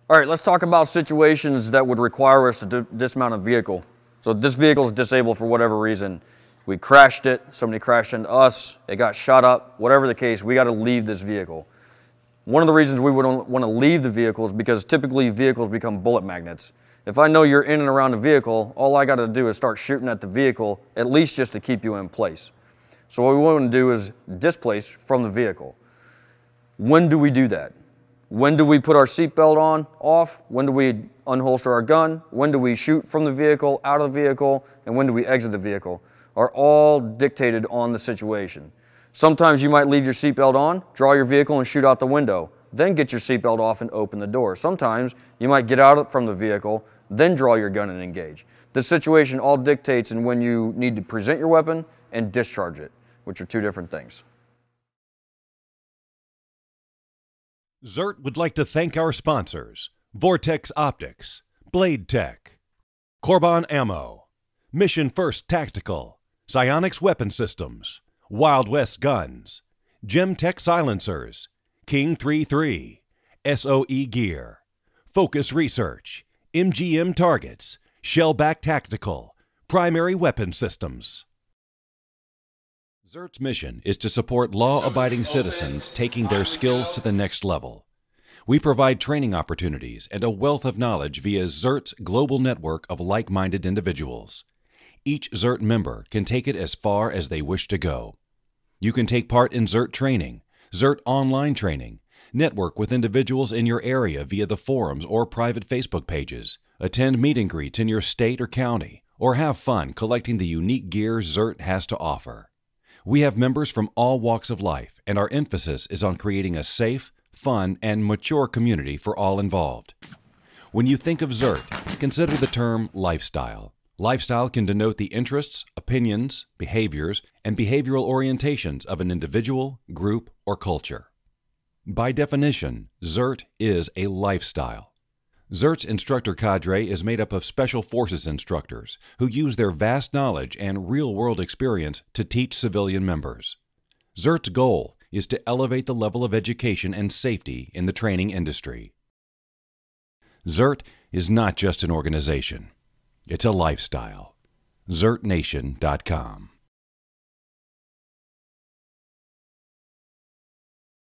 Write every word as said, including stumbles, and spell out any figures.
All right, let's talk about situations that would require us to dismount a vehicle. So this vehicle is disabled for whatever reason. We crashed it, somebody crashed into us, it got shot up, whatever the case, we got to leave this vehicle. One of the reasons we would want to leave the vehicle is because typically vehicles become bullet magnets. If I know you're in and around the vehicle, all I got to do is start shooting at the vehicle, at least just to keep you in place. So what we want to do is displace from the vehicle. When do we do that? When do we put our seatbelt on, off? When do we unholster our gun? When do we shoot from the vehicle, out of the vehicle? And when do we exit the vehicle? Are all dictated on the situation. Sometimes you might leave your seatbelt on, draw your vehicle and shoot out the window, then get your seatbelt off and open the door. Sometimes you might get out from the vehicle, then draw your gun and engage. This situation all dictates in when you need to present your weapon and discharge it, which are two different things. Zert would like to thank our sponsors: Vortex Optics, Blade Tech, Corban Ammo, Mission First Tactical, Psionics Weapon Systems, Wild West Guns, Gemtech Silencers, King thirty-three, S O E Gear, Focus Research, M G M Targets, Shellback Tactical, Primary Weapon Systems. Zert's mission is to support law-abiding citizens taking their skills to the next level. We provide training opportunities and a wealth of knowledge via Zert's global network of like-minded individuals. Each Zert member can take it as far as they wish to go. You can take part in Zert training, Zert online training, network with individuals in your area via the forums or private Facebook pages, attend meet and greets in your state or county, or have fun collecting the unique gear Zert has to offer. We have members from all walks of life, and our emphasis is on creating a safe, fun, and mature community for all involved. When you think of Zert, consider the term lifestyle. Lifestyle can denote the interests, opinions, behaviors, and behavioral orientations of an individual, group, or culture. By definition, Zert is a lifestyle. Zert's instructor cadre is made up of Special Forces instructors who use their vast knowledge and real-world experience to teach civilian members. Zert's goal is to elevate the level of education and safety in the training industry. Zert is not just an organization. It's a lifestyle. Zert Nation dot com